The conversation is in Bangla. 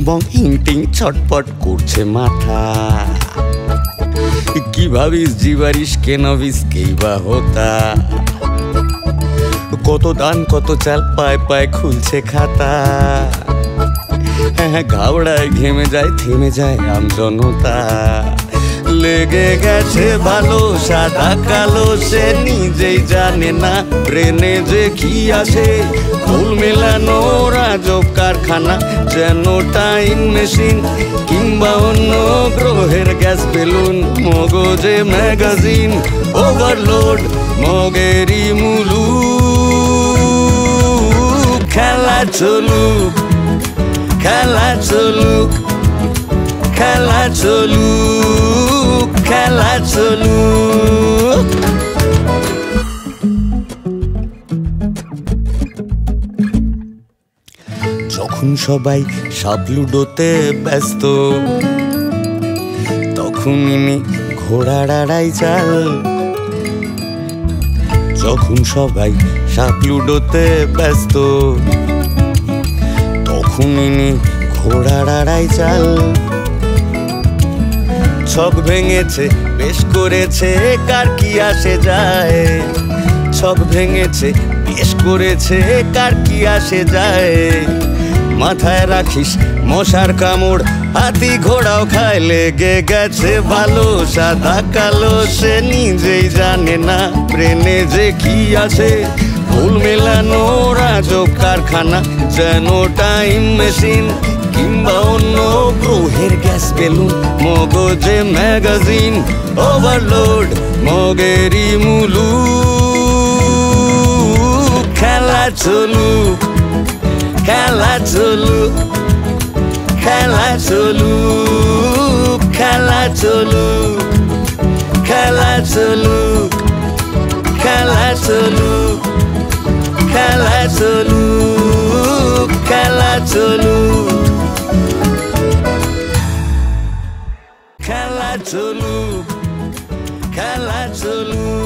বং হিং টিং ছটপট করছে মাথা। কি ভাবিস জীবারিস কেন বিস কেই বা হতা, কত দান কত চাল পায় পায় খুলছে খাতা। হ্যাঁ ঘাবড়ায় ঘেমে যায় থেমে যায় আমজনতা। লেগে গেছে ভালো সাদা কালো সে নিজেই জানে না, ব্রেনে যে কি আসে ফুল মেলানো রাজব কারখানা। যেন টাইম মেশিন কিংবা অন্য গ্রহের গ্যাস বেলুন, মগজে ম্যাগাজিন ওভারলোড মগেরই মুলুক। খেলা চলুক খেলা চলুক খেলা চলুক খেলা চলুক। যখন সবাই সাপ লুডোতে ব্যস্ত, তখন ইনি ঘোড়ার আড়াই চাল। যখন সবাই সাপ লুডোতে ব্যস্ত, তখন ইনি ঘোড়ার আড়াই চাল। ছক ভেঙেছে বেশ করেছে কার কি আসে যায়, ছক ভেঙেছে বেশ করেছে কার কি আসে যায়। মাথায় রাখিস মশার কামড় হাতি ঘোড়াও খায়। লেগে গেছে ভালো সাদা কালো সে নিজেই জানে না, ব্রেনে যে কি আছে ফুল মেলানো রাজব কারখানা। যেন টাইম মেশিন কিংবা অন্য গ্রহের গ্যাস বেলুন, মগজে ম্যাগাজিন ওভারলোড মগেরই মুলুক। খেলা চলুক খেলা চলুক খেলা চলুক খেলা চলুক খেলা চলুক খেলা চলুক খেলা চলুক খেলা চলুক খেলা চলুক খেলা চলুক।